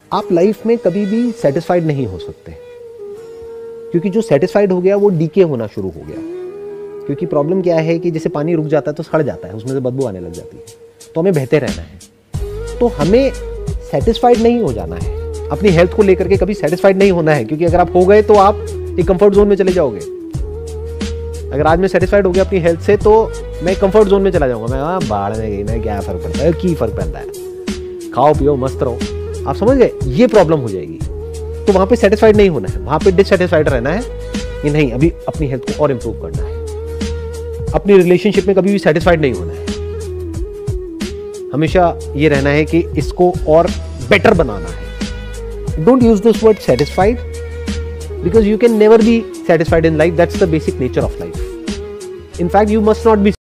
आप लाइफ में कभी भी सेटिस्फाइड नहीं हो सकते, क्योंकि जो सेटिस्फाइड हो गया वो डीके होना शुरू हो गया। क्योंकि प्रॉब्लम क्या है कि जैसे पानी रुक जाता है तो सड़ जाता है, उसमें से बदबू आने लग जाती है, तो हमें बहते रहना है। तो हमें सेटिस्फाइड नहीं हो जाना है, अपनी हेल्थ को लेकर के कभी सेटिस्फाइड नहीं होना है, क्योंकि अगर आप हो गए तो आप एक कंफर्ट जोन में चले जाओगे। अगर आज मैं सेटिस्फाइड हो गया अपनी हेल्थ से तो मैं कंफर्ट जोन में चला जाऊंगा, मैं बाहर में गई ना, क्या फर्क पड़ता है, की फर्क पड़ता है, खाओ पियो मस्त रहो। आप समझ गए, ये प्रॉब्लम हो जाएगी। तो वहां पे सेटिस्फाइड नहीं होना है, वहां पे डिससेटिस्फाइड रहना है कि नहीं अभी अपनी हेल्थ को और इंप्रूव करना है। अपनी रिलेशनशिप में कभी भी सेटिस्फाइड नहीं होना है, हमेशा ये रहना है कि इसको और बेटर बनाना है। Don't use this word satisfied, because you can never be satisfied in life. That's the basic nature of life. In fact, you must not be